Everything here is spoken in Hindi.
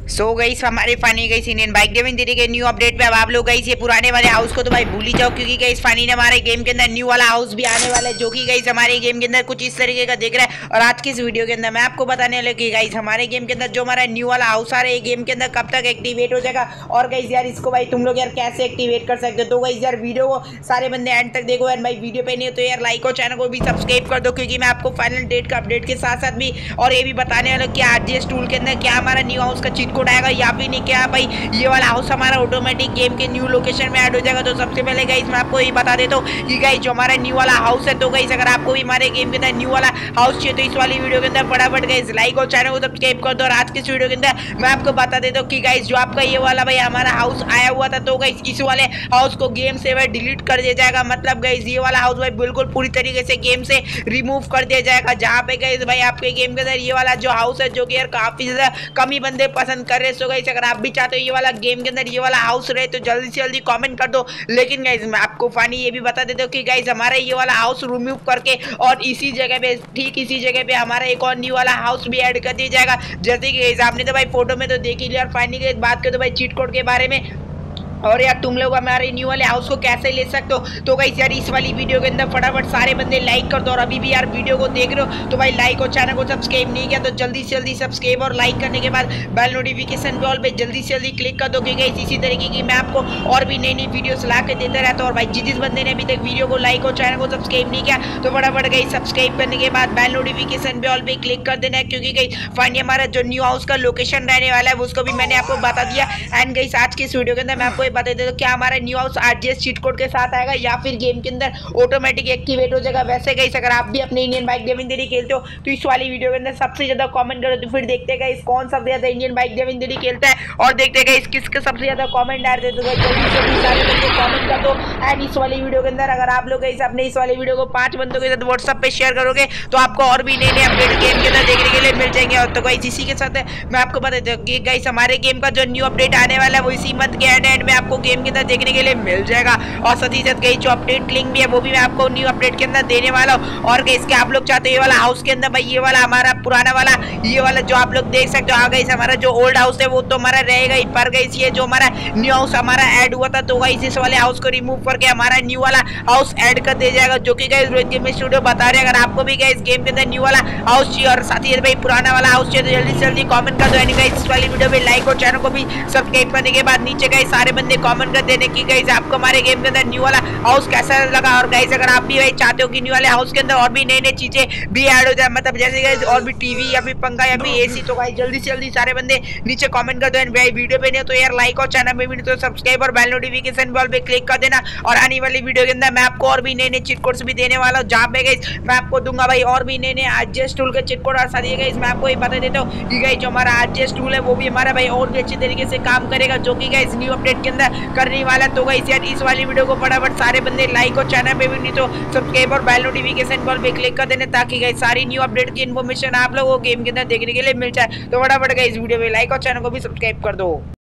सो गाइस हमारे funny guys Indian bike gaming दे के न्यू अपडेट पे अब आप लोग गाइस ये पुराने वाले हाउस को तो भाई भूल ही जाओ, क्योंकि गाइस फानी ने हमारे गेम के अंदर न्यू वाला हाउस भी आने वाला है, जो कि गाइस हमारे गेम के अंदर कुछ इस तरीके का दिख रहा है। और आज की इस वीडियो के अंदर मैं आपको बताने वाला कि गाइस हमारे गेम के अंदर जो हमारा न्यू वाला हाउस आ रहा है गेम के अंदर कब तक एक्टिवेट हो जाएगा, और गाइस यार इसको भाई तुम लोग यार कैसे एक्टिवेट कर सकते हो। तो गाइस यार वीडियो को सारे बंदे एंड तक देखो यार, भाई वीडियो पे नहीं हो तो यार लाइक और चैनल को भी सब्सक्राइब कर दो, क्योंकि मैं आपको फाइनल डेट का अपडेट के साथ साथ भी और ये भी बताने वाला कि आरजीएस टूल के अंदर क्या हमारा न्यू हाउस का चीट कोड आएगा या फिर नहीं, क्या भाई ये वाला हाउस हमारा ऑटोमेटिक गेम के न्यू लोकेशन में ऐड हो जाएगा। तो सबसे पहले गाइस मैं आपको ये बता देता हूँ कि गाइस जो हमारा न्यू वाला हाउस है, तो गाइस अगर आपको भी हमारे गेम के अंदर न्यू वाला हाउस चाहिए तो इस वाली वीडियो के अंदर फटाफट गाइस लाइक और चैनल को सब्सक्राइब कर दो। और आज के इस वीडियो के अंदर मैं आपको बता देता हूँ कि गाइस जो आपका ये वाला भाई हमारा हाउस आया हुआ था, तो गाइस इस वाले हाउस को गेम से भाई डिलीट कर दिया जाएगा। मतलब गाइस ये वाला हाउस भाई बिल्कुल पूरी तरीके से गेम से रिमूव कर दिया जाएगा। जहाँ पे गाइस भाई आपके गेम के अंदर ये वाला जो हाउस है, जो कि यार काफी ज्यादा कम ही बंदे पसंद कर रहे हैं। सो गाइस अगर आप भी चाहते हो ये वाला गेम के अंदर ये वाला हाउस रहे तो जल्दी से जल्दी कमेंट कर दो। लेकिन गाइस मैं आपको फानी ये भी बता देता हूँ कि गाइस हमारा ये वाला हाउस रिमूव करके और इसी जगह पे ठीक इसी जगह पे हमारा एक और न्यू वाला हाउस भी ऐड कर दिया जाएगा। जैसे कि गाइस आपने तो भाई फोटो में तो देख ही लिया। और फानी की बात करें तो भाई चीट कोड के बारे में, और यार तुम लोग हमारे न्यू वाले हाउस को कैसे ले सकते हो, तो गाइस यार इस वाली वीडियो के अंदर फटाफट सारे बंदे लाइक कर दो। और अभी भी यार वीडियो को देख रहे हो तो भाई लाइक और चैनल को सब्सक्राइब नहीं किया तो जल्दी से जल्दी सब्सक्राइब और लाइक करने के बाद बेल नोटिफिकेशन बेल पे जल्दी से जल्दी क्लिक कर दो, क्योंकि इसी तरीके की मैं आपको और भी नई नई वीडियोस ला के देता रहता हूँ। और भाई जिस बंदे ने अभी तक वीडियो को लाइक और चैनल को सब्सक्राइब नहीं किया तो फटाफट गाइस सब्सक्राइब करने के बाद बेल नोटिफिकेशन बेल पे क्लिक कर देना है, क्योंकि गाइस फाइनली हमारा जो न्यू हाउस का लोकेशन रहने वाला है उसको भी मैंने आपको बता दिया। एंड गाइस आज के इस वीडियो के अंदर मैं आपको ये बता देता हूँ क्या हमारा new house RGS cheat code के साथ आएगा या फिर गेम के अंदर ऑटोमेटिक एक्टिवेट हो जाएगा। वैसे गाइस अगर आप भी अपने इंडियन बाइक गेमिंग डेली खेलते हो तो इस वाली वीडियो के अंदर सबसे ज्यादा कमेंट करो, तो फिर देखते हैं गाइस कौन सबसे ज्यादा इंडियन बाइक गेमिंग डेली खेलता है और देखते हैं गाइस किसके सबसे ज्यादा कमेंट आ रहे हैं। तो जल्दी से सारे बंदे कमेंट कर दो। एंड इस वाली वीडियो के अंदर अगर आप लोग गाइस अपने इस वाली वीडियो को 5 बंदों के साथ व्हाट्सएप पे शेयर करोगे तो आपको और भी नए नए अपडेट गेम के अंदर देखने के लिए मिल जाएंगे। और तो गाइस इसी के साथ मैं आपको बता देता हूँ कि गाइस हमारे गेम का जो न्यू अपडेट आने वाला है वो इसी मंथ के एंड में आपको गेम के अंदर देखने के लिए मिल जाएगा। और साथ ही साथ जो अपडेट लिंक भी है वो भी मैं आपको न्यू अपडेट के अंदर देने वाला हूँ। और इसके आप लोग चाहते हो ये वाला हाउस के अंदर भाई ये वाला हमारा पुराना वाला ये वाला जो आप लोग देख सकते हो आगे हमारा जो ओल्ड हाउस है वो तो हमारा रहेगा ही, पर गाइस ये जो हमारा न्यू हाउस हमारा ऐड हुआ था तो गाइस इस वाले हाउस को रिमूव करके हमारा न्यू वाला हाउस ऐड कर दिया जाएगा, जो कि गाइस रोहित गेमिंग स्टूडियो बता रहे हैं। अगर आपको भी गाइस गेम के अंदर न्यू वाला हाउस चाहिए और साथ ही भाई पुराना वाला हाउस चाहिए तो जल्दी से जल्दी कमेंट कर दो। यानी गाइस इस वाली वीडियो में लाइक और चैनल को भी सब्सक्राइब करने के बाद नीचे गाइस सारे बंदे कमेंट कर देने की गाइस आपको हमारे गेम के अंदर न्यू वाला हाउस कैसा लगा। और गाइस अगर आप भी भाई चाहते हो कि न्यू वाले हाउस के अंदर और भी नई नई चीजें भी ऐड हो जाए, मतलब जैसे गाइस और भी टीवी या फिर पंखा या फिर एसी, तो गाइस जल्दी से जल्दी सारे बंदे नीचे कमेंट कर दो। एंड भाई वीडियो पे नहीं तो यार लाइक और चैनल पे भी नहीं तो सब्सक्राइब और बेल नोटिफिकेशन बेल पे क्लिक कर देना। और आने वाली वीडियो के अंदर मैं आपको और भी नए नए चीट कोड्स भी देने वाला हूं, जहां पे गाइस मैं आपको दूंगा भाई और भी नए नए आरजीएस टूल के चीट कोड। और साथ ही गाइस मैं आपको ये बता देता हूं कि गाइस जो हमारा आरजीएस टूल है वो भी हमारा भाई और भी अच्छे तरीके से काम करेगा, जो कि गाइस न्यू अपडेट के अंदर करने वाला है। तो गाइस यार इस वाली वीडियो को फटाफट सारे बंदे लाइक और चैनल पे भी नहीं तो सब्सक्राइब और बेल नोटिफिकेशन बेल पे क्लिक कर देने, ताकि गाइस सारी न्यू अपडेट की इन्फॉर्मेशन आप लोगों को गेम के अंदर देखने के लिए मिल जाए। तो फटाफट गाइस वीडियो में लाइक और चैनल को भी सब्सक्राइब कर दो।